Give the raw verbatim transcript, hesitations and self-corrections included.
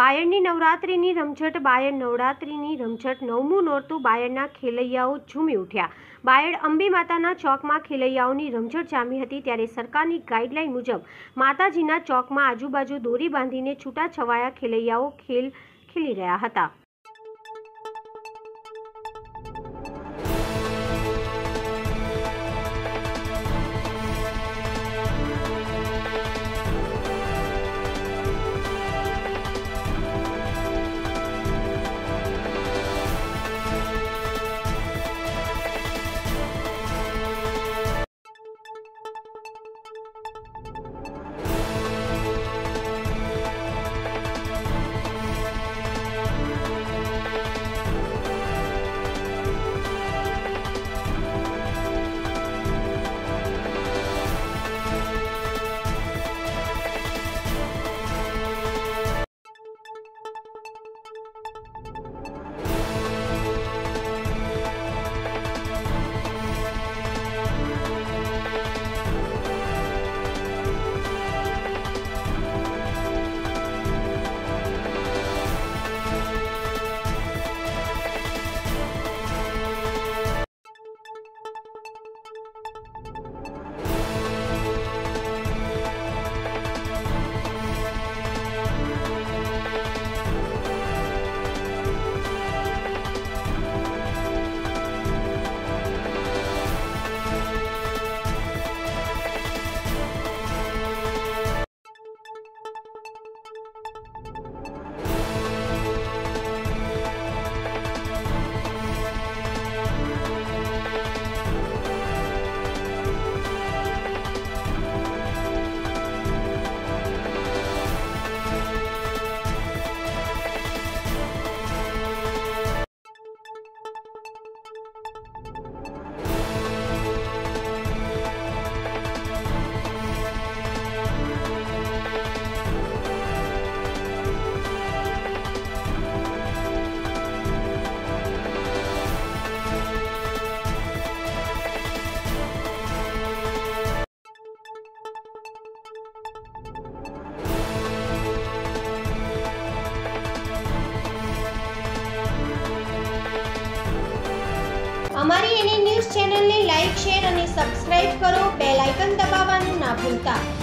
બાયડની નવરાત્રિની રમઝટ બાયડ નવરાત્રિની રમઝટ નવમું નોરતું બાયડના ખેલૈયાઓ ઝૂમી ઉઠ્યા। બાયડ અંબે માતાના ચોકમાં ખેલૈયાઓની રમઝટ જામી હતી। ત્યારે સરકારની ગાઈડલાઈન મુજબ માતાજીના ચોકમાં આજુબાજુ દોરી બાંધીને છૂટાછવાયા ખેલૈયાઓ ખેલ ખેલી રહ્યા હતા। અમારી એની ન્યૂઝ ચેનલને લાઇક, શેર અને સબસ્ક્રાઇબ કરો। બેલ આઇકન દબાવવાનું ના ભૂલતા।